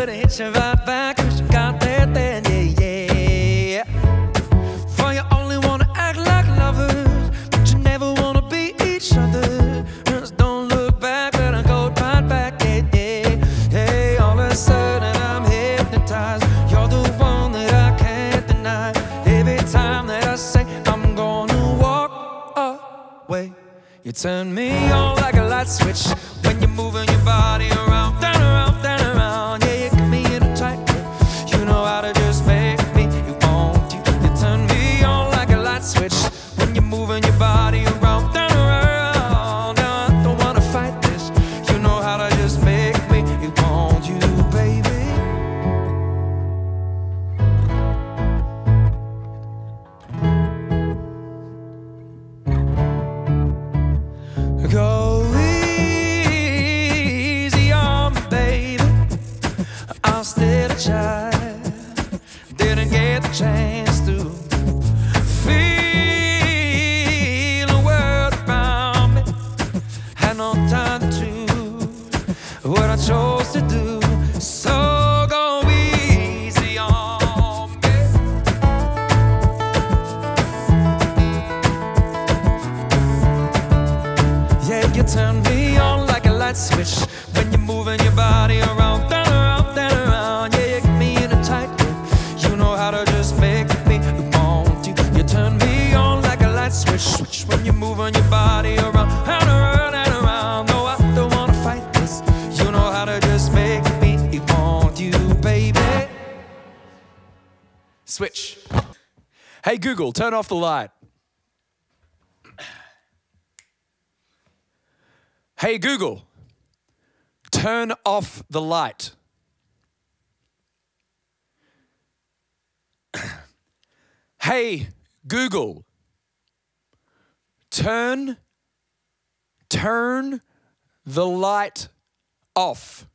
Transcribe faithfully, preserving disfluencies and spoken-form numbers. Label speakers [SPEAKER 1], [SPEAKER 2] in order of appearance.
[SPEAKER 1] gonna hit you right back, 'cause you got that then, yeah, yeah. For you only wanna act like lovers, but you never wanna be each other. Just don't look back, let her go right back, yeah, yeah. Hey, all of a sudden I'm hypnotized. You're the one that I can't deny. Every time that I say I'm gonna walk away, you turn me on like a light switch. When you're moving your body around, down around, down around. Yeah, you get me in a tight grip. You know how to just make me want you. You turn me on like a light switch. When you're moving your body around, down around. Now I don't wanna fight this. You know how to just make me want you, baby. Go easy on me, baby. I'm still a child. Didn't get the chance to feel the world around me. Had no time to choose what I chose to do. So go easy on me. Yeah, you turn me on like a light switch. When you're moving your body around, down around, down around. Yeah, you get me in a tight grip. You know how to just make me want you. You turn me on like a light switch, switch. When you're moving your body around, down around, down around. No, I don't wanna fight this. You know how to just make me want you, baby. Switch.
[SPEAKER 2] Hey Google, turn off the light. Hey Google, turn off the light. Hey Google, turn, turn the light off.